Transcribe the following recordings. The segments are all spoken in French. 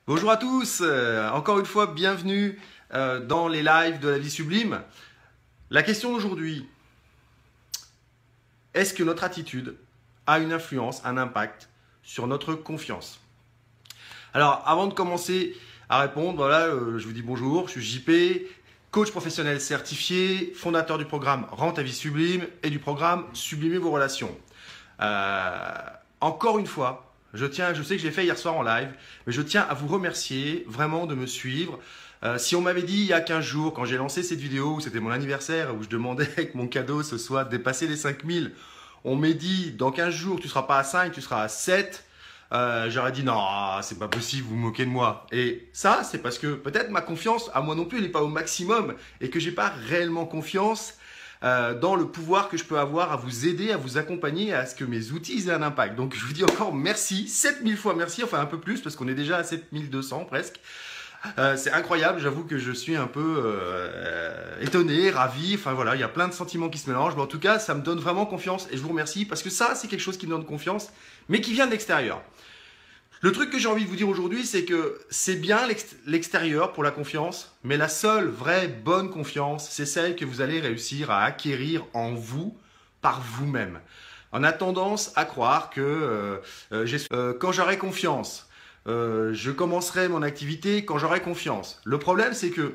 Bonjour à tous, encore une fois bienvenue dans les lives de la vie sublime. La question d'aujourd'hui, est-ce que notre attitude a une influence, un impact sur notre confiance? Alors avant de commencer à répondre, voilà, je vous dis bonjour, je suis JP, coach professionnel certifié, fondateur du programme Rends ta vie sublime et du programme Sublimer vos relations. Encore une fois, je sais que je l'ai fait hier soir en live, mais je tiens à vous remercier vraiment de me suivre. Si on m'avait dit il y a 15 jours, quand j'ai lancé cette vidéo, c'était mon anniversaire, où je demandais que mon cadeau ce soit de dépasser les 5000, on m'a dit dans 15 jours tu ne seras pas à 5, tu seras à 7. J'aurais dit non, c'est pas possible, vous vous moquez de moi. Et ça, c'est parce que peut-être ma confiance à moi non plus, elle n'est pas au maximum et que j'ai pas réellement confiance dans le pouvoir que je peux avoir à vous aider, à vous accompagner, à ce que mes outils aient un impact. Donc je vous dis encore merci, 7000 fois merci, enfin un peu plus parce qu'on est déjà à 7200 presque. C'est incroyable, j'avoue que je suis un peu étonné, ravi, enfin voilà, il y a plein de sentiments qui se mélangent, mais en tout cas ça me donne vraiment confiance et je vous remercie parce que ça c'est quelque chose qui me donne confiance, mais qui vient de l'extérieur. Le truc que j'ai envie de vous dire aujourd'hui, c'est que c'est bien l'extérieur pour la confiance, mais la seule vraie bonne confiance, c'est celle que vous allez réussir à acquérir en vous, par vous-même. On a tendance à croire que quand j'aurai confiance, je commencerai mon activité quand j'aurai confiance. Le problème, c'est que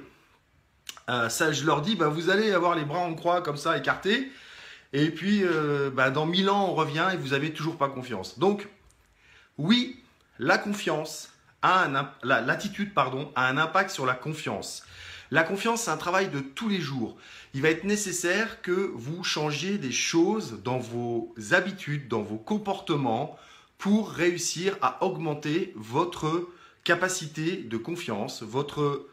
ça, je leur dis, vous allez avoir les bras en croix comme ça, écartés, et puis dans 1000 ans, on revient et vous n'avez toujours pas confiance. Donc, oui, la confiance l'attitude a un impact sur la confiance. La confiance, c'est un travail de tous les jours. Il va être nécessaire que vous changiez des choses dans vos habitudes, dans vos comportements pour réussir à augmenter votre capacité de confiance, votre,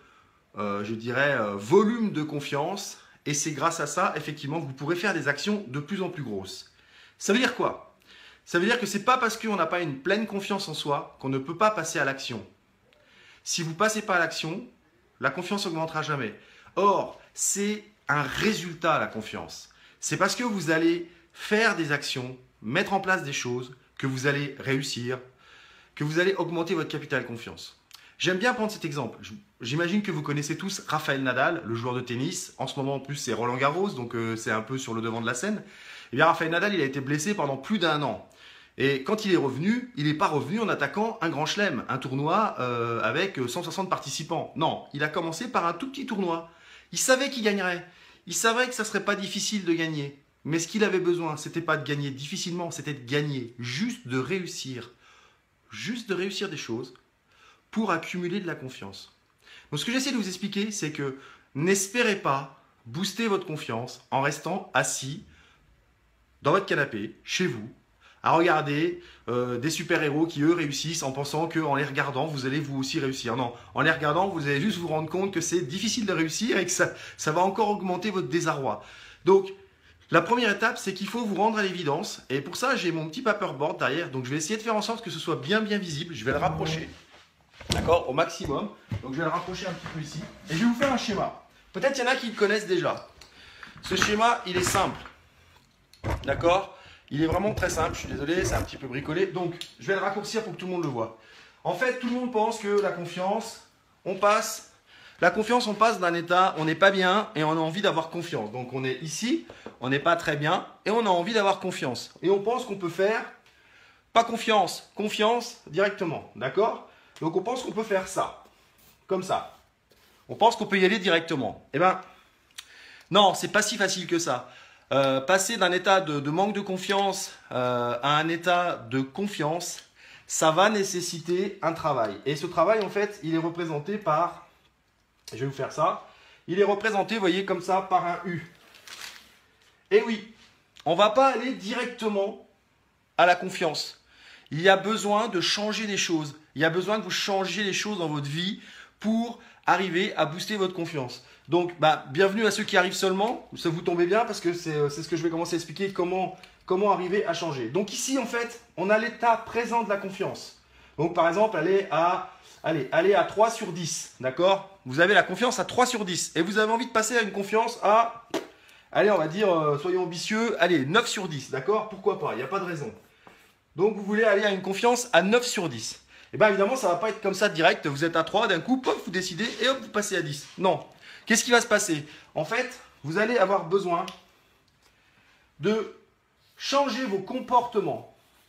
volume de confiance. Et c'est grâce à ça, effectivement, que vous pourrez faire des actions de plus en plus grosses. Ça veut dire quoi ? Ça veut dire que ce n'est pas parce qu'on n'a pas une pleine confiance en soi qu'on ne peut pas passer à l'action. Si vous ne passez pas à l'action, la confiance n'augmentera jamais. Or, c'est un résultat, la confiance. C'est parce que vous allez faire des actions, mettre en place des choses, que vous allez réussir, que vous allez augmenter votre capital confiance. J'aime bien prendre cet exemple. J'imagine que vous connaissez tous Rafael Nadal, le joueur de tennis. En ce moment, en plus, c'est Roland Garros, donc c'est un peu sur le devant de la scène. Eh bien, Rafael Nadal, il a été blessé pendant plus d'1 an. Et quand il est revenu, il n'est pas revenu en attaquant un grand chelem, un tournoi avec 160 participants. Non, il a commencé par un tout petit tournoi. Il savait qu'il gagnerait. Il savait que ça ne serait pas difficile de gagner. Mais ce qu'il avait besoin, ce n'était pas de gagner difficilement, c'était de gagner, juste de réussir. Juste de réussir des choses pour accumuler de la confiance. Donc ce que j'essaie de vous expliquer, c'est que n'espérez pas booster votre confiance en restant assis dans votre canapé, chez vous, à regarder des super-héros qui, eux, réussissent en pensant qu'en les regardant, vous allez vous aussi réussir. Non, en les regardant, vous allez juste vous rendre compte que c'est difficile de réussir et que ça va encore augmenter votre désarroi. Donc, la première étape, c'est qu'il faut vous rendre à l'évidence. Et pour ça, j'ai mon petit paperboard derrière. Donc, je vais essayer de faire en sorte que ce soit bien visible. Je vais le rapprocher, d'accord, au maximum. Donc, je vais le rapprocher un petit peu ici. Et je vais vous faire un schéma. Peut-être il y en a qui le connaissent déjà. Ce schéma, il est simple. D'accord ? Il est vraiment très simple, je suis désolé, c'est un petit peu bricolé. Donc, je vais le raccourcir pour que tout le monde le voit. En fait, tout le monde pense que la confiance, on passe d'un état, on n'est pas bien et on a envie d'avoir confiance. Donc, on est ici, on n'est pas très bien et on a envie d'avoir confiance. Et on pense qu'on peut faire, pas confiance, confiance directement. D'accord ? Donc, on pense qu'on peut faire ça, comme ça. On pense qu'on peut y aller directement. Eh bien, non, c'est pas si facile que ça. Passer d'un état de manque de confiance à un état de confiance, ça va nécessiter un travail. Et ce travail, en fait, il est représenté par, je vais vous faire ça, il est représenté, vous voyez, comme ça, par un U. Et oui, on ne va pas aller directement à la confiance. Il y a besoin de changer des choses. Il y a besoin que vous changiez les choses dans votre vie pour arriver à booster votre confiance. Donc, bienvenue à ceux qui arrivent seulement. Ça vous tombez bien parce que c'est ce que je vais commencer à expliquer, comment arriver à changer. Donc ici, en fait, on a l'état présent de la confiance. Donc, par exemple, allez à 3 sur 10, d'accord ? Vous avez la confiance à 3 sur 10 et vous avez envie de passer à une confiance à, allez, on va dire, soyons ambitieux, allez, 9 sur 10, d'accord ? Pourquoi pas ? Il n'y a pas de raison. Donc, vous voulez aller à une confiance à 9 sur 10. Et bien évidemment, ça ne va pas être comme ça direct. Vous êtes à 3, d'un coup, pop, vous décidez et hop, vous passez à 10. Non. Qu'est-ce qui va se passer? En fait, vous allez avoir besoin de changer vos comportements.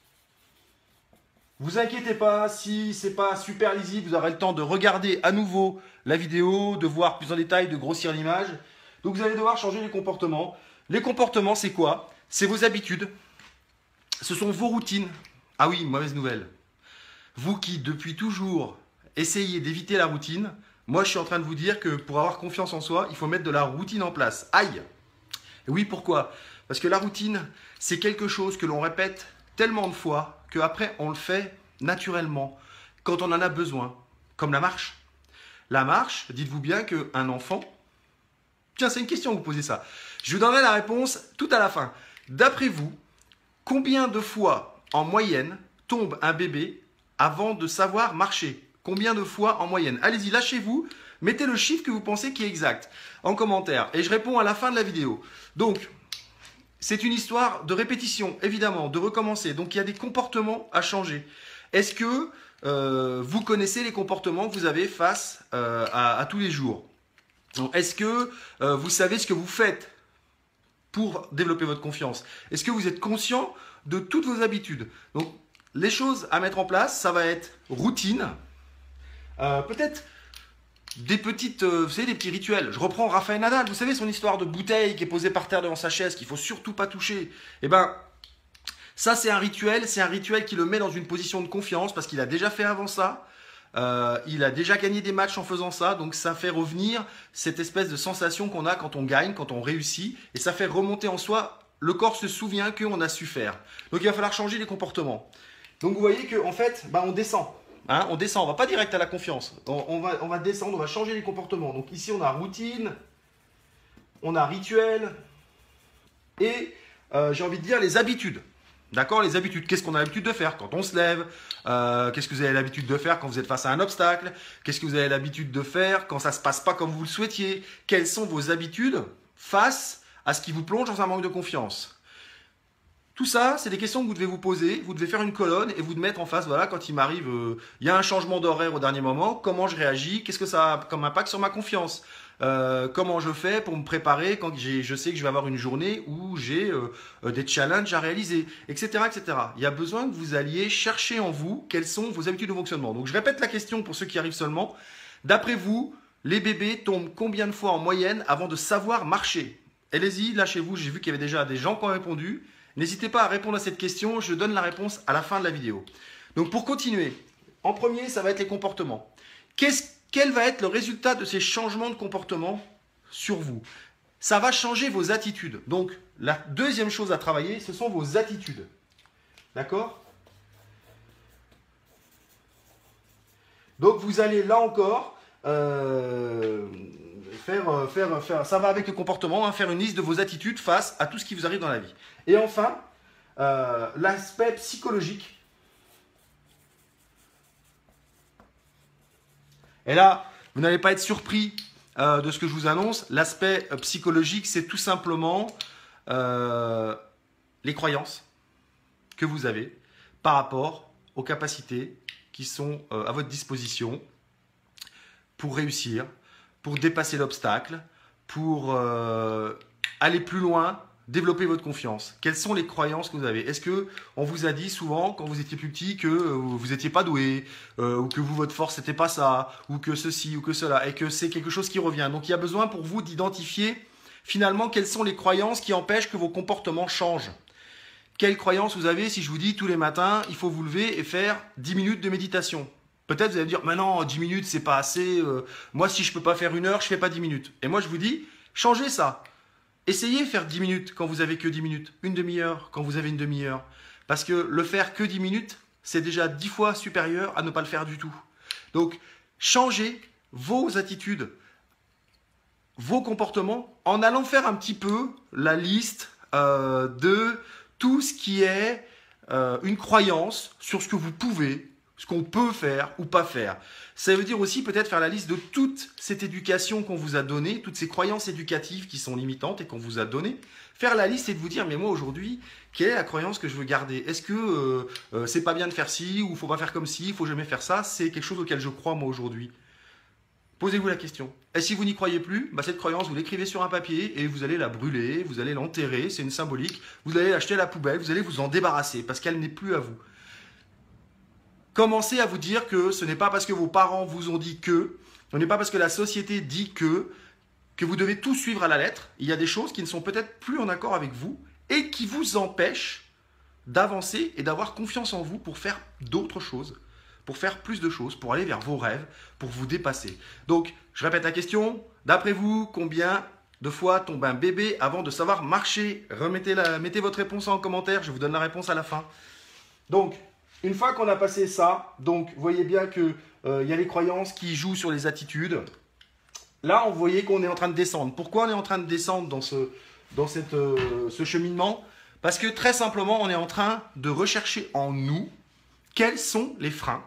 Vous inquiétez pas, si ce n'est pas super lisible, vous aurez le temps de regarder à nouveau la vidéo, de voir plus en détail, de grossir l'image. Donc vous allez devoir changer les comportements. Les comportements, c'est quoi? C'est vos habitudes. Ce sont vos routines. Ah oui, mauvaise nouvelle. Vous qui, depuis toujours, essayez d'éviter la routine, moi je suis en train de vous dire que pour avoir confiance en soi, il faut mettre de la routine en place. Aïe! Et oui, pourquoi? Parce que la routine, c'est quelque chose que l'on répète tellement de fois qu'après on le fait naturellement, quand on en a besoin, comme la marche. La marche, dites-vous bien qu'un enfant... Tiens, c'est une question, vous posez ça. Je vous donnerai la réponse tout à la fin. D'après vous, combien de fois en moyenne tombe un bébé avant de savoir marcher? Combien de fois en moyenne? Allez-y, lâchez-vous, mettez le chiffre que vous pensez qui est exact en commentaire et je réponds à la fin de la vidéo. Donc, c'est une histoire de répétition, évidemment, de recommencer. Donc, il y a des comportements à changer. Est-ce que vous connaissez les comportements que vous avez face à tous les jours? Est-ce que vous savez ce que vous faites pour développer votre confiance? Est-ce que vous êtes conscient de toutes vos habitudes? Donc, les choses à mettre en place, ça va être routine, peut-être des petites, vous savez, des petits rituels. Je reprends Rafael Nadal, vous savez son histoire de bouteille qui est posée par terre devant sa chaise, qu'il ne faut surtout pas toucher. Eh bien, ça c'est un rituel qui le met dans une position de confiance parce qu'il a déjà fait avant ça. Il a déjà gagné des matchs en faisant ça, donc ça fait revenir cette espèce de sensation qu'on a quand on gagne, quand on réussit, et ça fait remonter en soi, le corps se souvient qu'on a su faire. Donc il va falloir changer les comportements. Donc vous voyez qu'en fait, on descend. Hein, on descend, on ne va pas direct à la confiance. On va descendre, on va changer les comportements. Donc ici, on a routine, on a rituel et j'ai envie de dire les habitudes. D'accord? Les habitudes. Qu'est-ce qu'on a l'habitude de faire quand on se lève? Qu'est-ce que vous avez l'habitude de faire quand vous êtes face à un obstacle? Qu'est-ce que vous avez l'habitude de faire quand ça ne se passe pas comme vous le souhaitiez? Quelles sont vos habitudes face à ce qui vous plonge dans un manque de confiance? Tout ça, c'est des questions que vous devez vous poser. Vous devez faire une colonne et vous mettre en face, voilà, quand il m'arrive, il y a un changement d'horaire au dernier moment, comment je réagis? Qu'est-ce que ça a comme impact sur ma confiance? Comment je fais pour me préparer quand je sais que je vais avoir une journée où j'ai des challenges à réaliser, etc., etc. Il y a besoin que vous alliez chercher en vous quelles sont vos habitudes de fonctionnement. Donc je répète la question pour ceux qui arrivent seulement. D'après vous, les bébés tombent combien de fois en moyenne avant de savoir marcher? Allez-y, lâchez-vous, j'ai vu qu'il y avait déjà des gens qui ont répondu. N'hésitez pas à répondre à cette question, je donne la réponse à la fin de la vidéo. Donc pour continuer, en premier, ça va être les comportements. Quel va être le résultat de ces changements de comportement sur vous? Ça va changer vos attitudes. Donc la deuxième chose à travailler, ce sont vos attitudes. D'accord? Donc vous allez là encore ça va avec le comportement, hein, faire une liste de vos attitudes face à tout ce qui vous arrive dans la vie. Et enfin, l'aspect psychologique. Et là, vous n'allez pas être surpris de ce que je vous annonce. L'aspect psychologique, c'est tout simplement les croyances que vous avez par rapport aux capacités qui sont à votre disposition pour réussir, pour dépasser l'obstacle, pour aller plus loin, développer votre confiance. Quelles sont les croyances que vous avez? Est-ce qu'on vous a dit souvent, quand vous étiez plus petit, que vous n'étiez pas doué, ou que votre force n'était pas ça, ou que ceci, ou que cela, et que c'est quelque chose qui revient? Donc il y a besoin pour vous d'identifier finalement quelles sont les croyances qui empêchent que vos comportements changent. Quelles croyances vous avez si je vous dis tous les matins, il faut vous lever et faire 10 minutes de méditation? Peut-être vous allez me dire, mais non, 10 minutes, c'est pas assez. Moi, si je ne peux pas faire 1 heure, je ne fais pas 10 minutes. Et moi, je vous dis, changez ça. Essayez de faire 10 minutes quand vous avez que 10 minutes. Une demi-heure quand vous avez une demi-heure. Parce que le faire que 10 minutes, c'est déjà 10 fois supérieur à ne pas le faire du tout. Donc, changez vos attitudes, vos comportements, en allant faire un petit peu la liste de tout ce qui est une croyance sur ce que vous pouvez, ce qu'on peut faire ou pas faire. Ça veut dire aussi peut-être faire la liste de toute cette éducation qu'on vous a donnée, toutes ces croyances éducatives qui sont limitantes et qu'on vous a données. Faire la liste et de vous dire, mais moi aujourd'hui, quelle est la croyance que je veux garder? Est-ce que c'est pas bien de faire ci, ou faut pas faire comme ci, il faut jamais faire ça? C'est quelque chose auquel je crois moi aujourd'hui. Posez-vous la question. Et si vous n'y croyez plus, bah cette croyance, vous l'écrivez sur un papier et vous allez la brûler, vous allez l'enterrer, c'est une symbolique, vous allez l'acheter à la poubelle, vous allez vous en débarrasser parce qu'elle n'est plus à vous. Commencez à vous dire que ce n'est pas parce que vos parents vous ont dit que, ce n'est pas parce que la société dit que vous devez tout suivre à la lettre. Il y a des choses qui ne sont peut-être plus en accord avec vous et qui vous empêchent d'avancer et d'avoir confiance en vous pour faire d'autres choses, pour faire plus de choses, pour aller vers vos rêves, pour vous dépasser. Donc, je répète la question. D'après vous, combien de fois tombe un bébé avant de savoir marcher? Mettez votre réponse en commentaire, je vous donne la réponse à la fin. Donc, une fois qu'on a passé ça, donc vous voyez bien qu'il y a les croyances qui jouent sur les attitudes. Là, vous voyez qu'on est en train de descendre. Pourquoi on est en train de descendre dans ce cheminement? Parce que très simplement, on est en train de rechercher en nous quels sont les freins.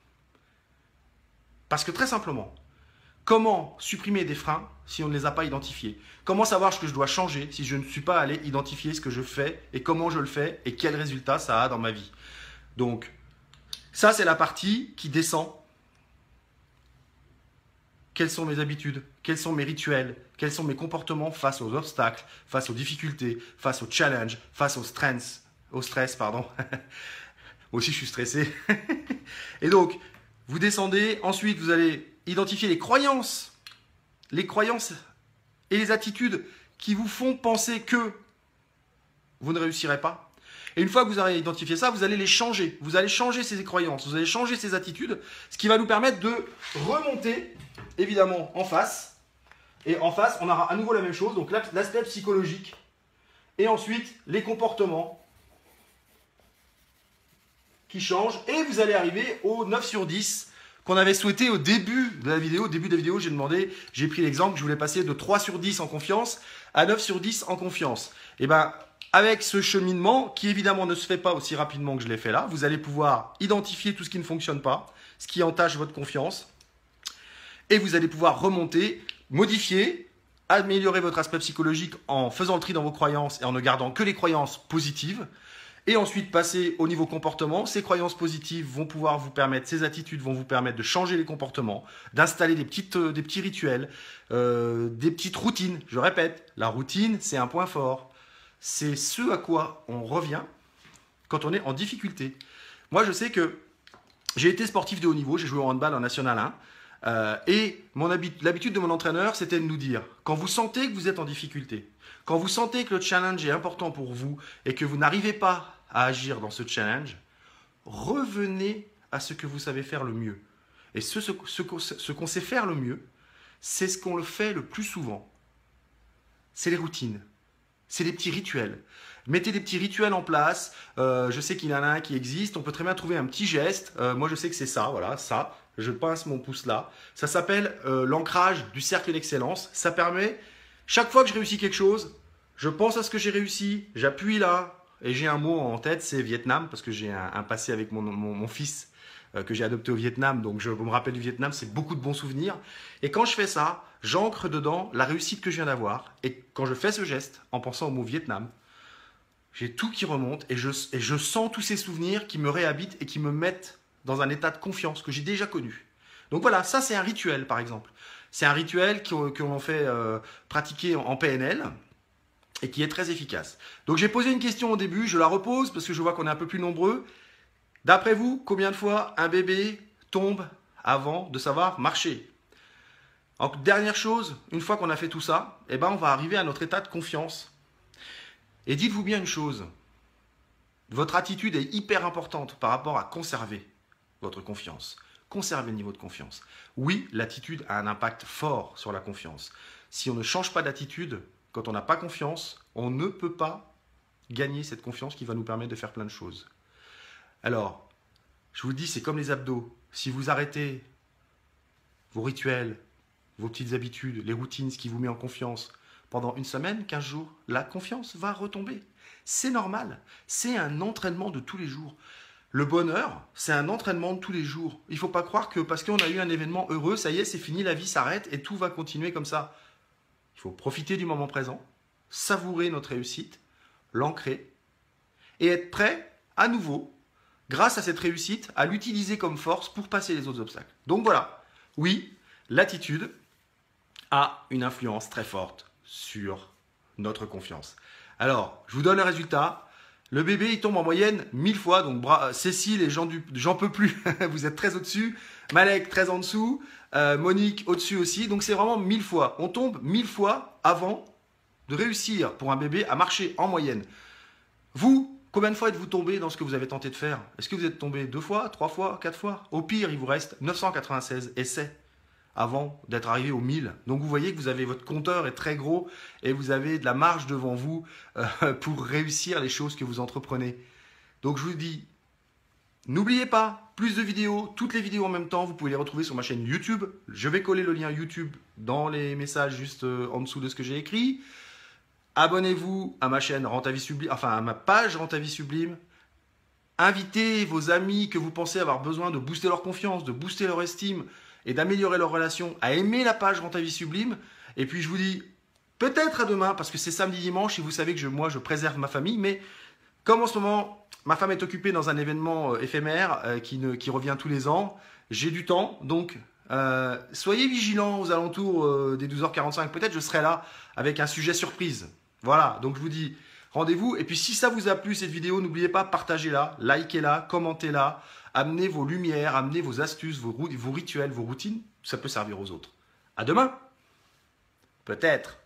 Parce que très simplement, comment supprimer des freins si on ne les a pas identifiés? Comment savoir ce que je dois changer si je ne suis pas allé identifier ce que je fais et comment je le fais et quel résultat ça a dans ma vie? Donc, ça c'est la partie qui descend. Quelles sont mes habitudes? Quels sont mes rituels? Quels sont mes comportements face aux obstacles, face aux difficultés, face aux challenges, face au stress, pardon. Moi aussi je suis stressé. Et donc, vous descendez, ensuite vous allez identifier les croyances et les attitudes qui vous font penser que vous ne réussirez pas. Et une fois que vous avez identifié ça, vous allez les changer. Vous allez changer ces croyances, vous allez changer ces attitudes, ce qui va nous permettre de remonter, évidemment, en face. Et en face, on aura à nouveau la même chose, donc l'aspect psychologique. Et ensuite, les comportements qui changent. Et vous allez arriver au 9 sur 10 qu'on avait souhaité au début de la vidéo. Au début de la vidéo, j'ai pris l'exemple que je voulais passer de 3 sur 10 en confiance à 9 sur 10 en confiance. Et bien, avec ce cheminement, qui évidemment ne se fait pas aussi rapidement que je l'ai fait là, vous allez pouvoir identifier tout ce qui ne fonctionne pas, ce qui entache votre confiance, et vous allez pouvoir remonter, modifier, améliorer votre aspect psychologique en faisant le tri dans vos croyances et en ne gardant que les croyances positives, et ensuite passer au niveau comportement. Ces croyances positives vont pouvoir vous permettre, ces attitudes vont vous permettre de changer les comportements, d'installer des petits rituels, des petites routines. Je répète, la routine, c'est un point fort. C'est ce à quoi on revient quand on est en difficulté. Moi, je sais que j'ai été sportif de haut niveau, j'ai joué au handball en National 1, et l'habitude de mon entraîneur, c'était de nous dire, quand vous sentez que vous êtes en difficulté, quand vous sentez que le challenge est important pour vous et que vous n'arrivez pas à agir dans ce challenge, revenez à ce que vous savez faire le mieux. Et ce qu'on sait faire le mieux, c'est ce qu'on le fait le plus souvent. C'est les routines. C'est des petits rituels. Mettez des petits rituels en place. Je sais qu'il y en a un qui existe. On peut très bien trouver un petit geste. Moi, je sais que c'est ça. Voilà, ça. Je pince mon pouce là. Ça s'appelle l'ancrage du cercle d'excellence. Ça permet, chaque fois que je réussis quelque chose, je pense à ce que j'ai réussi. J'appuie là. Et j'ai un mot en tête, c'est Vietnam. Parce que j'ai un passé avec mon fils que j'ai adopté au Vietnam. Donc, je me rappelle du Vietnam. C'est beaucoup de bons souvenirs. Et quand je fais ça, j'ancre dedans la réussite que je viens d'avoir. Et quand je fais ce geste, en pensant au mot Vietnam, j'ai tout qui remonte et je sens tous ces souvenirs qui me réhabitent et qui me mettent dans un état de confiance que j'ai déjà connu. Donc voilà, ça c'est un rituel par exemple. C'est un rituel qu'on fait pratiquer en PNL et qui est très efficace. Donc j'ai posé une question au début, je la repose parce que je vois qu'on est un peu plus nombreux. D'après vous, combien de fois un bébé tombe avant de savoir marcher? Donc, dernière chose, une fois qu'on a fait tout ça, eh ben, on va arriver à notre état de confiance. Et dites-vous bien une chose, votre attitude est hyper importante par rapport à conserver votre confiance, conserver le niveau de confiance. Oui, l'attitude a un impact fort sur la confiance. Si on ne change pas d'attitude, quand on n'a pas confiance, on ne peut pas gagner cette confiance qui va nous permettre de faire plein de choses. Alors, je vous dis, c'est comme les abdos. Si vous arrêtez vos rituels, vos petites habitudes, les routines, ce qui vous met en confiance, pendant une semaine, 15 jours, la confiance va retomber. C'est normal. C'est un entraînement de tous les jours. Le bonheur, c'est un entraînement de tous les jours. Il ne faut pas croire que parce qu'on a eu un événement heureux, ça y est, c'est fini, la vie s'arrête et tout va continuer comme ça. Il faut profiter du moment présent, savourer notre réussite, l'ancrer et être prêt à nouveau, grâce à cette réussite, à l'utiliser comme force pour passer les autres obstacles. Donc voilà, oui, l'attitude a une influence très forte sur notre confiance. Alors, je vous donne le résultat. Le bébé, il tombe en moyenne 1000 fois. Donc, Cécile et j'en peux plus, vous êtes très au-dessus. Malek, très en dessous. Monique, au-dessus aussi. Donc, c'est vraiment 1000 fois. On tombe 1000 fois avant de réussir pour un bébé à marcher en moyenne. Vous, combien de fois êtes-vous tombé dans ce que vous avez tenté de faire? Est-ce que vous êtes tombé 2 fois, 3 fois, 4 fois? Au pire, il vous reste 996 essais avant d'être arrivé aux 1000. Donc vous voyez que vous avez votre compteur est très gros et vous avez de la marge devant vous pour réussir les choses que vous entreprenez. Donc je vous dis, n'oubliez pas, plus de vidéos, toutes les vidéos en même temps, vous pouvez les retrouver sur ma chaîne YouTube. Je vais coller le lien YouTube dans les messages juste en dessous de ce que j'ai écrit. Abonnez-vous à ma chaîne Rends ta vie sublime, enfin à ma page Rends ta vie sublime. Invitez vos amis que vous pensez avoir besoin de booster leur confiance, de booster leur estime et d'améliorer leur relation à aimer la page Rends ta vie sublime. Et puis je vous dis peut-être à demain parce que c'est samedi dimanche et vous savez que moi je préserve ma famille. Mais comme en ce moment ma femme est occupée dans un événement éphémère qui revient tous les ans, j'ai du temps. Donc soyez vigilants aux alentours des 12h45. Peut-être je serai là avec un sujet surprise. Voilà, donc je vous dis rendez-vous. Et puis si ça vous a plu cette vidéo, n'oubliez pas, partagez-la, likez-la, commentez-la. Amenez vos lumières, amenez vos astuces, vos rituels, vos routines. Ça peut servir aux autres. À demain. Peut-être.